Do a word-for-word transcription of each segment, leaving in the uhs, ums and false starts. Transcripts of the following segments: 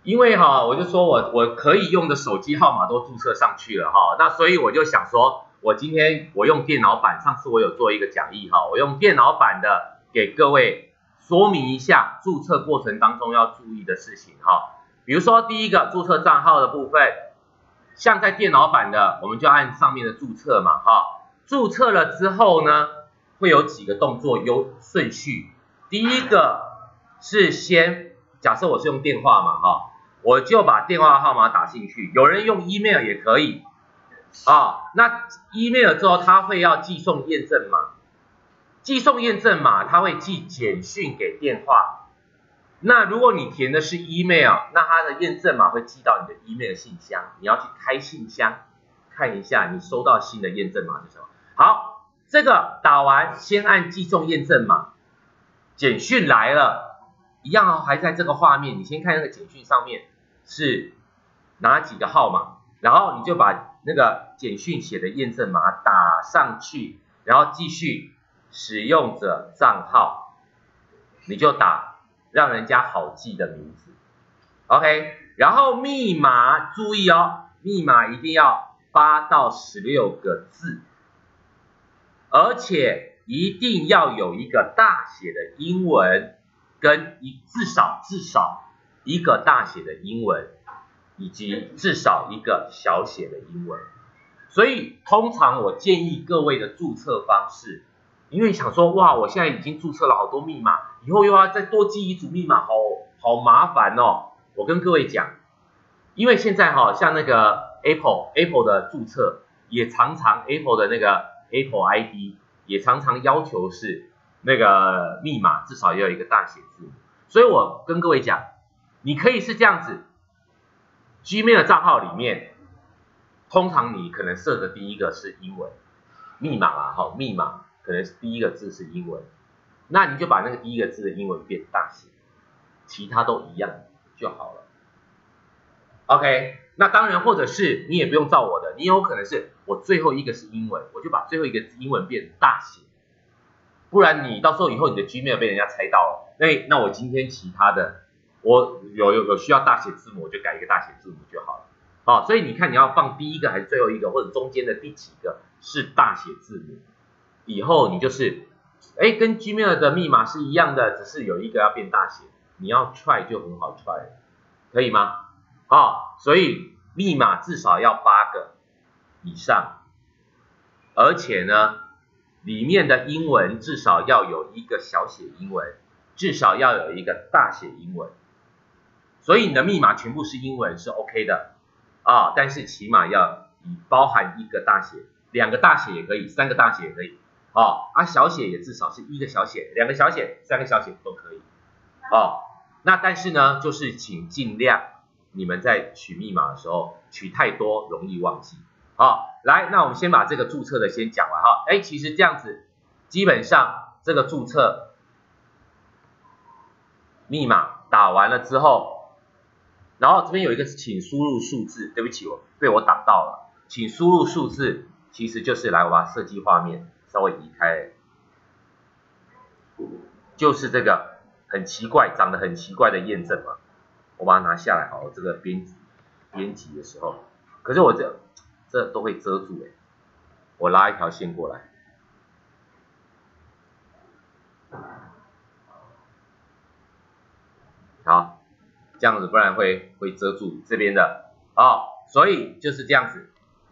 因为哈，我就说我我可以用的手机号码都注册上去了哈，那所以我就想说，我今天我用电脑版，上次我有做一个讲义哈，我用电脑版的给各位说明一下注册过程当中要注意的事情哈。比如说第一个注册账号的部分，像在电脑版的，我们就按上面的注册嘛哈，注册了之后呢，会有几个动作优顺序，第一个是先假设我是用电话嘛哈。我就把电话号码打进去，有人用 email 也可以啊。那 email 之后，他会要寄送验证码，寄送验证码，他会寄简讯给电话。那如果你填的是 email， 那它的验证码会寄到你的 email 信箱，你要去开信箱看一下你收到新的验证码是什么。好，这个打完，先按寄送验证码，简讯来了，一样哦，还在这个画面，你先看那个简讯上面是哪几个号码，然后你就把那个简讯写的验证码打上去，然后继续使用者账号，你就打让人家好记的名字 ，OK， 然后密码注意哦，密码一定要八到十六个字，而且一定要有一个大写的英文，跟一至少至少一个大写的英文，以及至少一个小写的英文。所以通常我建议各位的注册方式，因为想说哇，我现在已经注册了好多密码，以后又要再多记一组密码，好好麻烦哦。我跟各位讲，因为现在哈，像那个 Apple Apple 的注册也常常 Apple 的那个 Apple I D 也常常要求是那个密码至少要有一个大写字母，所以我跟各位讲，你可以是这样子 ，Gmail 的账号里面，通常你可能设的第一个是英文密码啊，哈，密码可能是第一个字是英文，那你就把那个第一个字的英文变大写，其他都一样就好了。OK， 那当然，或者是你也不用照我的，你有可能是我最后一个是英文，我就把最后一个英文变大写。不然你到时候以后你的 Gmail 被人家猜到了，那那我今天其他的我有有有需要大写字母，我就改一个大写字母就好了。好，所以你看你要放第一个还是最后一个，或者中间的第几个是大写字母，以后你就是哎跟 Gmail 的密码是一样的，只是有一个要变大写，你要 try 就很好 try， 可以吗？好，所以密码至少要八个以上，而且呢，里面的英文至少要有一个小写英文，至少要有一个大写英文。所以你的密码全部是英文是 OK 的啊，但是起码要以包含一个大写，两个大写也可以，三个大写也可以啊，啊小写也至少是一个小写，两个小写，三个小写都可以啊。那但是呢，就是请尽量你们在取密码的时候取太多容易忘记。好，来，那我们先把这个注册的先讲完哈。哎，其实这样子，基本上这个注册密码打完了之后，然后这边有一个请输入数字，对不起，我被我挡到了，请输入数字，其实就是来我把设计画面稍微移开，就是这个很奇怪，长得很奇怪的验证码，我把它拿下来好了，这个编辑编辑的时候，可是我这。这都会遮住哎，我拉一条线过来，好，这样子不然会会遮住这边的哦，所以就是这样子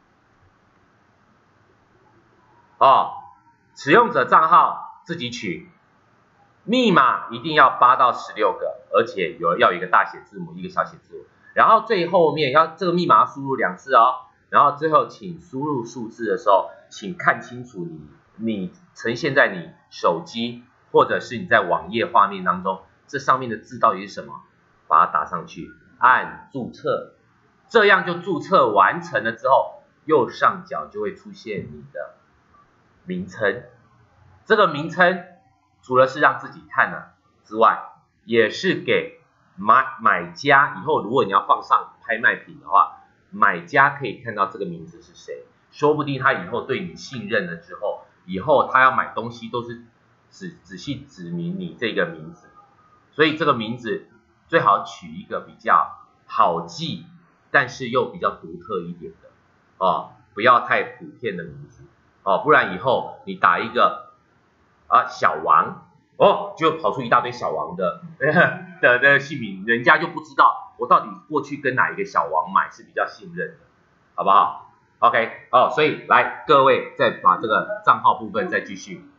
哦。使用者账号自己取，密码一定要八到十六个，而且有要有一个大写字母，一个小写字母，然后最后面要这个密码要输入两次哦。然后最后，请输入数字的时候，请看清楚你你呈现在你手机或者是你在网页画面当中，这上面的字到底是什么，把它打上去，按注册，这样就注册完成了之后，右上角就会出现你的名称。这个名称除了是让自己看了之外，也是给买买家以后如果你要放上拍卖品的话。买家可以看到这个名字是谁，说不定他以后对你信任了之后，以后他要买东西都是仔仔细指明你这个名字，所以这个名字最好取一个比较好记，但是又比较独特一点的哦，不要太普遍的名字哦，不然以后你打一个啊小王哦，就跑出一大堆小王的的的姓名，人家就不知道我到底过去跟哪一个小王买是比较信任的，好不好 ？OK 哦，所以来各位再把这个账号部分再继续。